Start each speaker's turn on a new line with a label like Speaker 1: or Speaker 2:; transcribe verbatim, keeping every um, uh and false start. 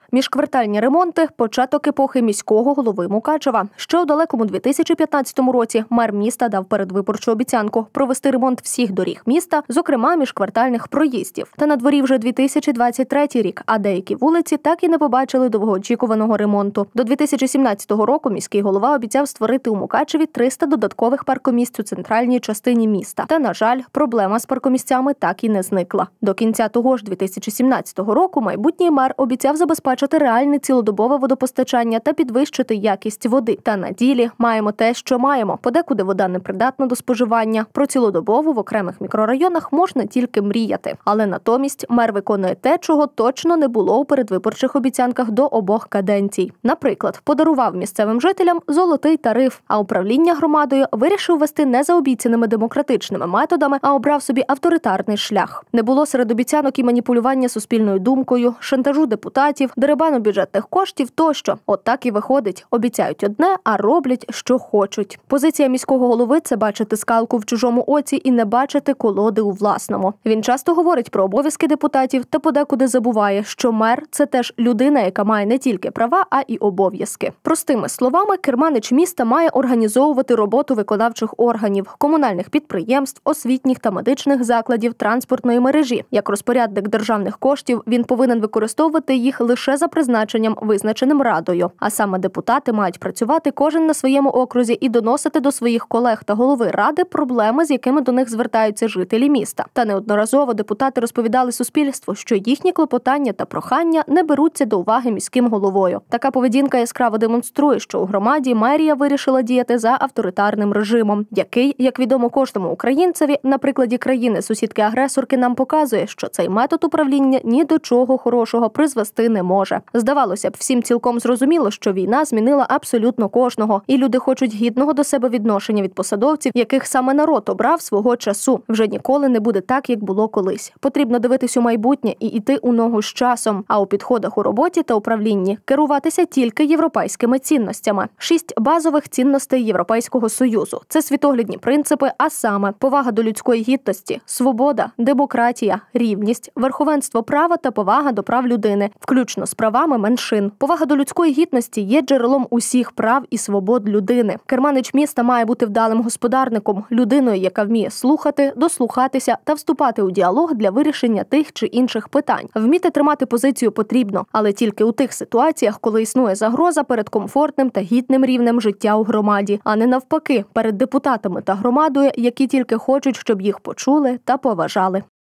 Speaker 1: Міжквартальні ремонти – початок епохи міського голови Мукачева. Ще у далекому дві тисячі п'ятнадцятому році мер міста дав передвиборчу обіцянку провести ремонт всіх доріг міста, зокрема міжквартальних проїздів. Та на дворі вже дві тисячі двадцять третій рік, а деякі вулиці так і не побачили довгоочікуваного ремонту. До дві тисячі сімнадцятого року міський голова обіцяв створити у Мукачеві триста додаткових паркомісць у центральній частині міста. Та, на жаль, проблема з паркомісцями так і не зникла. До кінця того ж дві тисячі сімнадцятого року майбутній мер обіцяв забезпечити реальне цілодобове водопостачання та підвищити якість води. Та на ділі маємо те, що маємо. Подекуди вода непридатна до споживання. Про цілодобову в окремих мікрорайонах можна тільки мріяти. Але натомість мер виконує те, чого точно не було у передвиборчих обіцянках до обох каденцій. Наприклад, подарував місцевим жителям золотий тариф, а управління громадою вирішив вести не за обіцяними демократичними методами, а обрав собі авторитарний шлях. Не було серед обіцянок і маніпулювання суспільною думкою, шантажу депутатів, дерибану бюджетних коштів тощо. От так і виходить. Обіцяють одне, а роблять, що хочуть. Позиція міського голови – це бачити скалку в чужому оці і не бачити колоди у власному. Він часто говорить про обов'язки депутатів та подекуди забуває, що мер – це теж людина, яка має не тільки права, а й обов'язки. Простими словами, керманич міста має організовувати роботу виконавчих органів, комунальних підприємств, освітніх та медичних закладів, транспортної мережі. Як розпорядник державних коштів, він повинен використовувати їх лише за призначенням, визначеним радою. А саме депутати мають працювати кожен на своєму окрузі і доносити до своїх колег та голови ради проблеми, з якими до них звертаються жителі міста. Та неодноразово депутати розповідали суспільству, що їхні клопотання та прохання не беруться до уваги міським головою. Така поведінка яскраво демонструє, що у громаді мерія вирішила діяти за авторитарним режимом, який, як відомо кожному українцеві, на прикладі країни-сусідки-агресорки нам показує, що цей метод управління ні до чого хорошого призвести не може. Здавалося б, всім цілком зрозуміло, що війна змінила абсолютно кожного, і люди хочуть гідного до себе відношення від посадовців, яких саме народ обрав свого часу. Вже ніколи не буде так, як було колись. Потрібно дивитись у майбутнє і йти у ногу з часом, а у підходах у роботі та управлінні керуватися тільки європейськими цінностями. Шість базових цінностей Європейського Союзу – це світоглядні принципи, а саме повага до людської гідності, свобода, демократія, рівність, верховенство права та повага до прав людини, включно з правами меншин. Повага до людської гідності є джерелом усіх прав і свобод людини. Керманич міста має бути вдалим господарником, людиною, яка вміє слухати, дослухатися та вступати у діалог для вирішення тих чи інших питань. Вміти тримати позицію потрібно, але тільки у тих ситуаціях, коли існує загроза перед комфортним та гідним рівнем життя у громаді, а не навпаки, перед депутатами та громадою, які тільки хочуть, щоб їх почули та поважали.